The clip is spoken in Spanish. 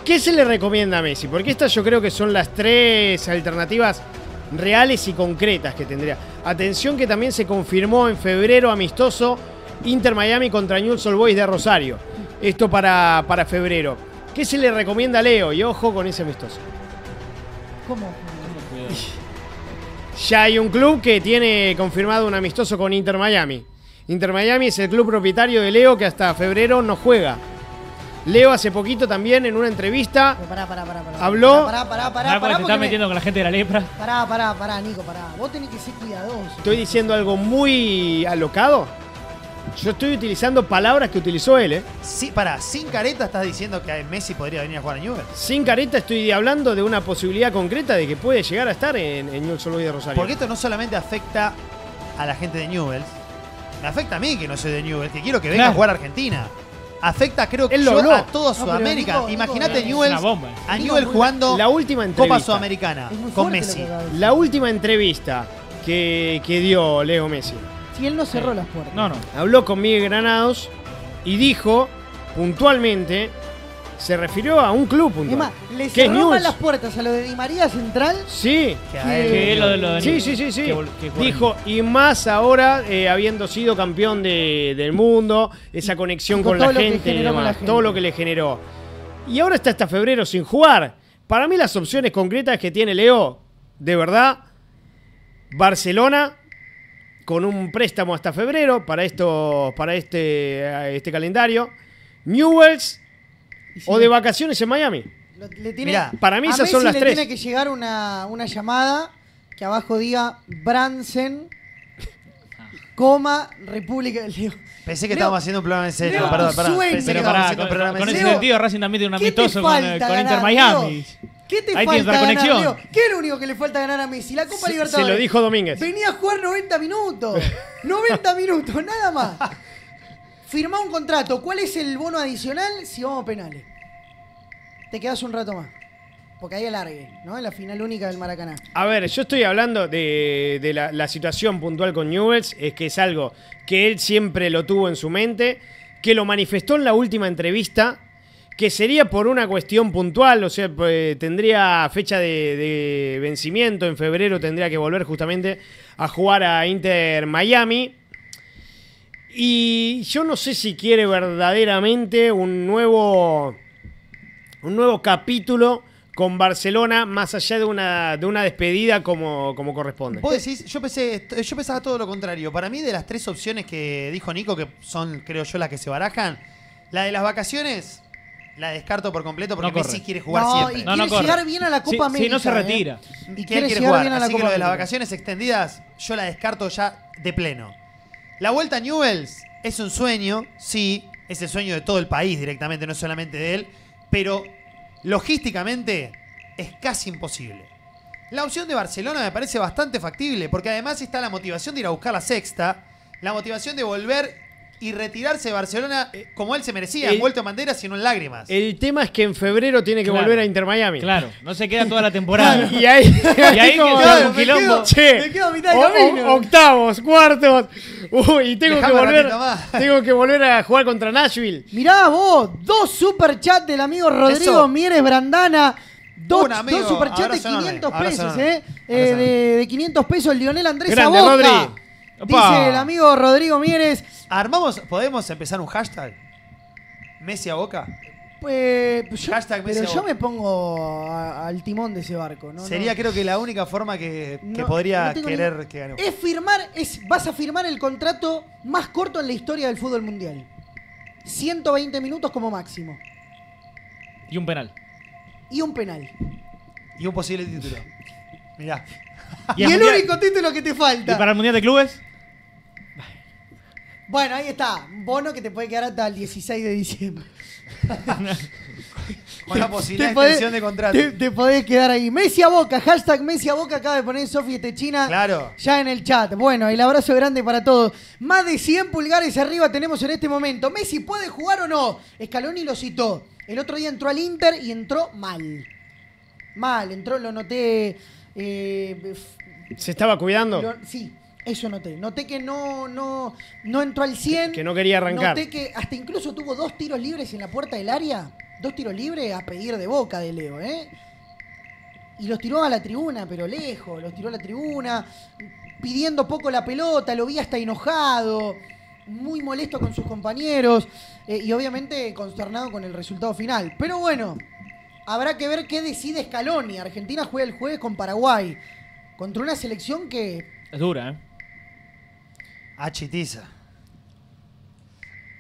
¿Qué se le recomienda a Messi? Porque estas yo creo que son las 3 alternativas reales y concretas que tendría. Atención que también se confirmó en febrero amistoso Inter Miami contra Newell's Old Boys de Rosario. Esto para febrero. ¿Qué se le recomienda a Leo? Y ojo con ese amistoso. ¿Cómo? Ya hay un club que tiene confirmado un amistoso con Inter Miami. Inter Miami es el club propietario de Leo que hasta febrero no juega. Leo hace poquito también en una entrevista habló... Pará, te estás metiendo con la gente de la lepra. Pará, Nico, pará. Vos tenés que ser cuidadoso. Estoy diciendo algo muy alocado. Yo estoy utilizando palabras que utilizó él, ¿eh? Sí, sin careta estás diciendo que Messi podría venir a jugar a Newell's. Sin careta estoy hablando de una posibilidad concreta de que puede llegar a estar en Newell's Old Boys de Rosario. Porque esto no solamente afecta a la gente de Newell's, me afecta a mí que no soy de Newell's, que quiero que venga a jugar a Argentina. Afecta, creo que a toda Sudamérica. Imagínate Newell's, a Newell's jugando la última entrevista, Copa Sudamericana con Messi. La última entrevista que dio Leo Messi. Si él no cerró las puertas. No. Habló con Miguel Granados y dijo puntualmente, se refirió a un club puntual. Es más, le cerró mal las puertas a lo de Di María Central. Sí. Que lo de Sí. Dijo, y más ahora, habiendo sido campeón del mundo, esa conexión con la gente y demás, todo lo que le generó. Y ahora está hasta febrero sin jugar. Para mí las opciones concretas que tiene Leo, de verdad, Barcelona, con un préstamo hasta febrero para este calendario, Newell's o de vacaciones en Miami. Mirá, para mí esas son las 3. Tiene que llegar una llamada que abajo diga Bransen, República del Leo. Pensé que estábamos haciendo un programa en serio. Leo, Perdón. Pensé que estábamos haciendo un programa en serio. Con ese sentido, Racing también tiene un amistoso con Inter Miami. ¿Qué te Ahí falta ganar, conexión. Leo? ¿Qué es lo único que le falta ganar a Messi? La Copa Libertadores. Se lo dijo Domínguez. Venía a jugar 90 minutos. 90 minutos, nada más. Firmá un contrato. ¿Cuál es el bono adicional si vamos a penales? Te quedás un rato más. Porque ahí alargue, ¿no? En la final única del Maracaná. A ver, yo estoy hablando de la situación puntual con Newell's. Es que es algo que él siempre lo tuvo en su mente, que lo manifestó en la última entrevista, que sería por una cuestión puntual, o sea, pues, tendría fecha de vencimiento, en febrero tendría que volver justamente a jugar a Inter Miami. Y yo no sé si quiere verdaderamente un nuevo capítulo con Barcelona, más allá de una despedida como corresponde. Vos decís, yo pensaba todo lo contrario. Para mí, de las 3 opciones que dijo Nico, que son, creo yo, las que se barajan, la de las vacaciones la descarto por completo porque Messi quiere jugar siempre. Y quiere llegar bien a la Copa América. Si no se retira. Y quiere jugar bien a la Copa América. Así que lo de las vacaciones extendidas, yo la descarto ya de pleno. La vuelta a Newell's es un sueño, sí, es el sueño de todo el país directamente, no solamente de él, pero logísticamente es casi imposible. La opción de Barcelona me parece bastante factible, porque además está la motivación de ir a buscar la sexta, la motivación de volver y retirarse de Barcelona como él se merecía, envuelto en banderas y no en lágrimas. El tema es que en febrero tiene que volver a Inter Miami. Claro, no se queda toda la temporada. y ahí queda un quilombo. Me quedo a mitad de camino. Octavos, cuartos. Y tengo que volver a jugar contra Nashville. Mirá vos, 2 superchats del amigo Rodrigo Mieres Brandana. Dos superchats de 500 pesos, de 500 pesos el Lionel Andrés Grande, Aboca. Rodri. Dice el amigo Rodrigo Mieres. ¿Podemos empezar un hashtag? ¿Messi a Boca? Hashtag Messi a Boca. Yo me pongo al timón de ese barco, ¿no? Sería creo que la única forma que podría querer que gane. Vas a firmar el contrato más corto en la historia del fútbol mundial. 120 minutos como máximo. Y un penal. Y un penal. Y un posible título. Mirá. Y el único título que te falta. ¿Y para el Mundial de Clubes? Bueno, ahí está. Un bono que te puede quedar hasta el 16 de diciembre. Con la posibilidad de extensión de contrato. Te podés quedar ahí. Messi a Boca. Hashtag Messi a Boca. Acaba de poner Sofía Techina. Claro. Ya en el chat. Bueno, el abrazo grande para todos. Más de 100 pulgares arriba tenemos en este momento. ¿Messi puede jugar o no? Scaloni lo citó. El otro día entró al Inter y entró mal. Entró, lo noté. ¿Se estaba cuidando? Sí, eso noté. Noté que no entró al 100. Que no quería arrancar. Noté que hasta incluso tuvo 2 tiros libres en la puerta del área 2 tiros libres a pedir de boca de Leo, ¿eh? Y los tiró a la tribuna, pero lejos, los tiró a la tribuna, pidiendo poco la pelota, lo vi hasta enojado, muy molesto con sus compañeros y obviamente consternado con el resultado final. Pero bueno, habrá que ver qué decide Scaloni. Argentina juega el jueves con Paraguay, contra una selección que... Es dura, ¿eh? Achitiza.